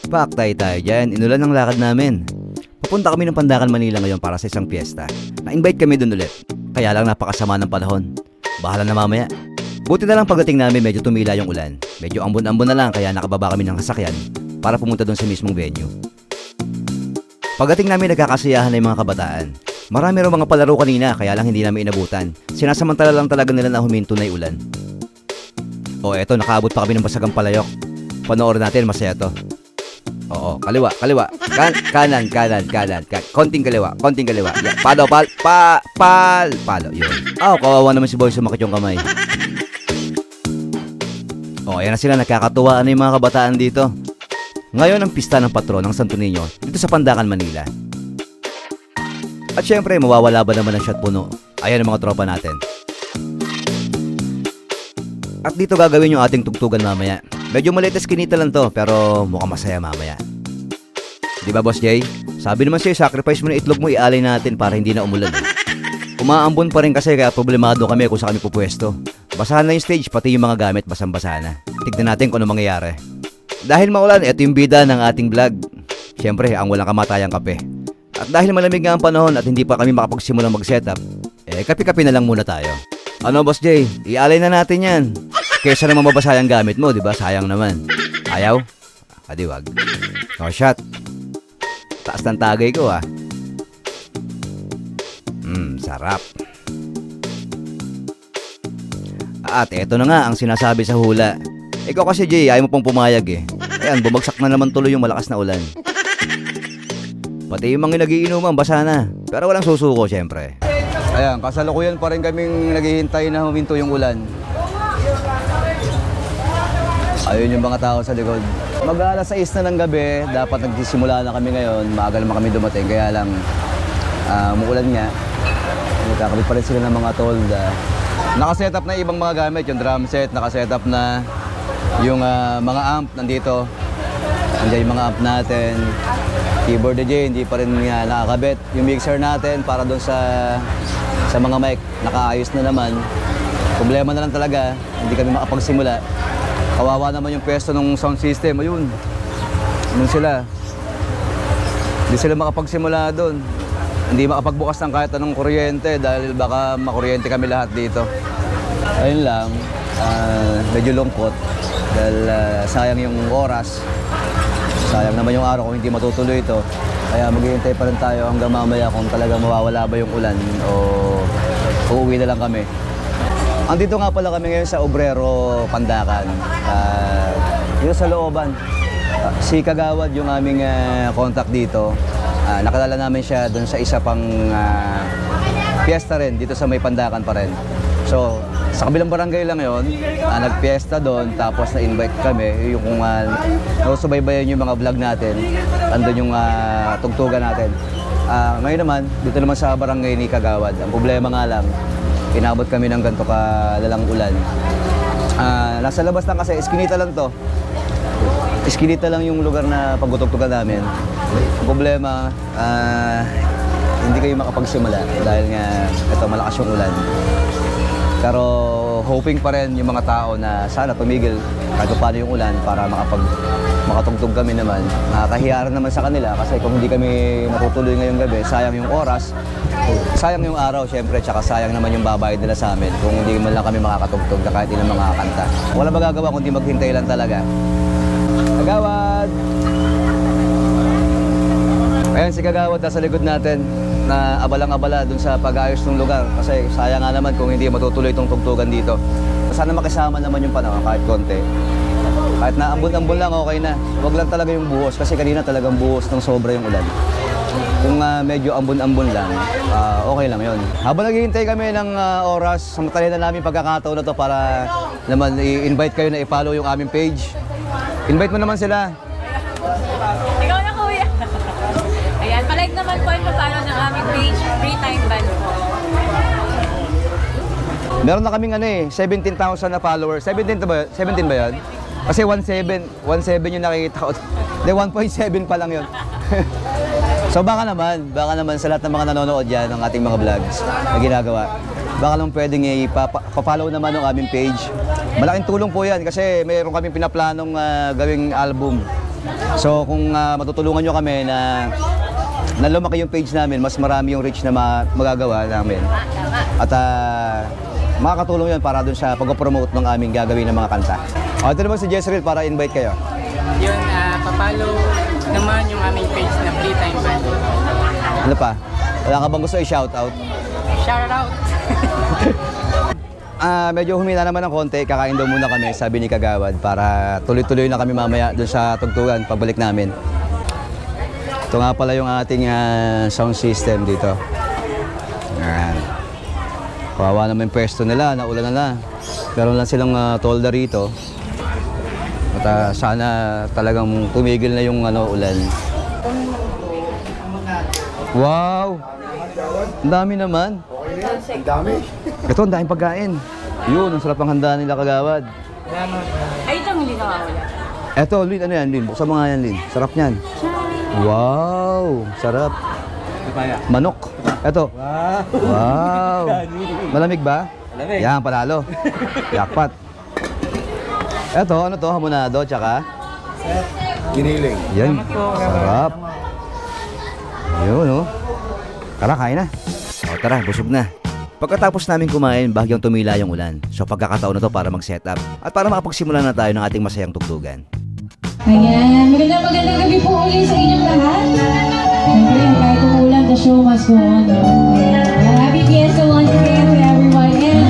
Paktay tayo dyan, inulan ang lakad namin. Papunta kami ng Pandakan, Manila ngayon para sa isang piyesta. Na-invite kami dun ulit. Kaya lang napakasama ng panahon. Bahala na mamaya. Buti na lang pagdating namin medyo tumila yung ulan. Medyo ambon-ambon na lang kaya nakababa kami ng sasakyan para pumunta dun sa mismong venue. Pagdating namin nagkakasiyahan na yung mga kabataan. Marami raw mga palaro kanina kaya lang hindi namin inabutan. Sinasamantala lang talaga nila na huminto na yung ulan. O eto, nakaabot pa kami ng basagang palayok. Panoorin natin, masaya to. Oo, kaliwa. Kanan. Konting kaliwa. Yeah. Palo. Yun. Kawawa naman si Boy, sumakit yung kamay. Ayan na sila, nakakatuwaan na yung mga kabataan dito. Ngayon ang pista ng patron ng Santo Niño dito sa Pandakan, Manila. At syempre, mawawala ba naman ang shot puno? Ayan ang mga tropa natin. At dito gagawin yung ating tugtugan mamaya. Medyo maliit kinita lang to, pero mukhang masaya mamaya. Di ba, Boss Jay? Sabi naman sa'yo, sacrifice mo na itlog mo, ialay natin para hindi na umulan. Umaambon pa rin kasi kaya problemado kami kung saan kami pupwesto. Basahan na yung stage, pati yung mga gamit, basang-basa na. Tignan natin kung ano mangyayari. Dahil maulan, ito yung bida ng ating vlog. Siyempre, ang walang kamatayang kape. At dahil malamig nga ang panahon at hindi pa kami makapagsimulang mag-setup, kape-kape na lang muna tayo. Ano, Boss Jay? Ialay na natin yan. Kesa naman mabasa yung gamit mo, di ba? Sayang naman. Ayaw? Adi wag. Shot. Taas ng tagay ko, ah. Sarap. At eto na nga ang sinasabi sa hula. Ikaw kasi, Jay, ayaw mo pang pumayag eh. Ayan, bumagsak na naman tuloy yung malakas na ulan. Pati yung mga nagiinuman, basa na. Pero walang susuko, syempre. Ayan, kasalukuyan pa rin kaming naghihintay na huminto yung ulan. Ayun yung mga tao sa likod. Mag-alas 6 na ng gabi, dapat nagsisimula na kami ngayon. Maaga naman kami dumating, kaya lang umuulan nga. Nagkakabit pa rin sila ng mga tolda. Nakaset up na ibang mga gamit, yung drum set, nakaset up na yung mga amp nandito. Nandiyan yung mga amp natin. Keyboard DJ, hindi pa rin nakakabit. Yung mixer natin para doon sa mga mic, nakaayos na naman. Problema na lang talaga, hindi kami makapagsimula. Kawawa naman yung pwesto ng sound system. Ayun. Anong sila? Hindi sila makapagsimula doon. Hindi makapagbukas ng kahit anong kuryente dahil baka makuryente kami lahat dito. Ayun lang. Medyo lungkot dahil sayang yung oras. Sayang naman yung araw kung hindi matutuloy ito. Kaya maghihintay pa rin tayo hanggang mamaya kung talagang mawawala ba yung ulan o uuwi na lang kami. Andito nga pala kami ngayon sa Obrero, Pandakan. Dito sa looban. Si Kagawad yung aming contact dito. Nakilala namin siya doon sa isa pang fiesta rin, dito sa may Pandakan pa rin. So, sa kabilang barangay lang yun, nagpiesta doon, tapos na-invite kami. Yung kung subaybayan yung mga vlog natin, andun yung tugtugan natin. Ngayon naman, dito naman sa barangay ni Kagawad. Ang problema nga lang, inabot kami ng ganito kalalang ulan. Nasa labas lang kasi, iskinita lang to. Iskinita lang yung lugar na pagtugtugan namin. Ang problema, hindi kayo makapagsimula dahil nga ito malakas yung ulan. Pero hoping pa rin yung mga tao na sana tumigil kahit paano yung ulan para makatugtog kami naman. Nakakahiya naman sa kanila kasi kung hindi kami natutuloy ngayong gabi, sayang yung oras, sayang yung araw syempre, tsaka sayang naman yung babayad nila sa amin kung hindi man lang kami makakatugtog na kahit ilang mga kanta. Wala magagawa kundi maghintay lang talaga. Kagawad! Ayan si Kagawad nasa likod natin na abalang-abala dun sa pag-ayos ng lugar kasi sayang nga naman kung hindi matutuloy itong tugtugan dito. Sana makisama naman yung panahon kahit konti. Kahit na ambon-ambon lang, okay na. Huwag lang talaga yung buhos kasi kanina talagang buhos ng sobra yung ulan. Kung medyo ambon-ambon lang, okay lang yun. Habang naghihintay kami ng oras, samantalin na namin pagkakataon na to para naman i-invite kayo na i-follow yung aming page. Invite mo naman sila. Ikaw na, kuya. Ayan, palike naman po yung follow ng aming page, Free Time Band po. Meron na kaming 17,000 na followers. 17 ba? 17 ba 'yan? Kasi 17 yung nakikita ko. Hindi, 1.7 pa lang 'yon. So baka naman sa lahat ng mga nanonood diyan ng ating mga vlogs na ginagawa, baka lang pwedeng i-follow naman ng aming page. Malaking tulong po 'yan kasi mayroon kaming pinaplanong gawing album So kung matutulungan nyo kami na lumaki yung page namin, mas marami yung reach na magagawa namin. At makakatulong yun para dun sa pag-promote ng aming gagawin ng mga kanta. Ito naman si Jezreel para invite kayo. Yun, papalo naman yung aming page na Free Time Band. Ano pa? Wala ka bang gusto i-shoutout? Shout out! Medyo humina naman ng konti, kakain daw muna kami, sabi ni Kagawad, para tuloy-tuloy na kami mamaya dun sa tugtugan, pagbalik namin. Ito nga pala yung ating sound system dito. Ayan. Kawawa naman yung pwesto nila, naulan na. Meron lang silang tolda rito. At sana talagang tumigil na yung ulan. Wow! Ang dami naman. Ang dami. Ito, ang daming pagkain. Yun, ang sarap ng handa nila Kagawad. Ay, ito hindi nakawala. Eto, Lin, ano yan, Lin? Buksan mo nga yan, Lin. Sarap niyan. Wow! Sarap. Manok. Eto. Wow! Malamig ba? Malamig. Yan, panalo. Yakpat. Eto, ano to? Hamonado, tsaka? Giniling. Yan. Sarap. Yun, oh. Tara, kain na. O, tara, busog na. Pagkatapos namin kumain, bahagyang tumila yung ulan. So pagkakataon na to para mag-set up at para makapagsimula na tayo ng ating masayang tugtugan. Ayan, magandang gabi po ulit sa inyong lahat. Siyempre, kahit umulan, the show must go on. No? Ayan, happy Fiesta once again to everyone. And,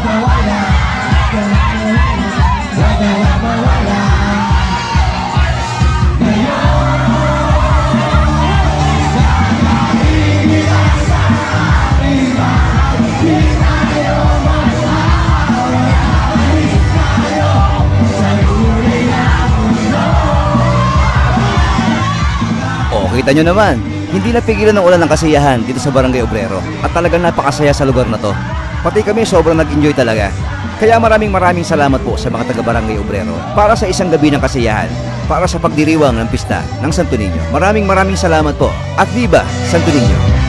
Kita nyo naman, hindi napigilan ng ulan ng kasiyahan dito sa Barangay Obrero at talagang napakasaya sa lugar na to. Pati kami sobrang nag-enjoy talaga. Kaya maraming salamat po sa mga taga-Barangay Obrero para sa isang gabi ng kasiyahan, para sa pagdiriwang ng pista ng Santo Niño. Maraming salamat po at viva Santo Niño!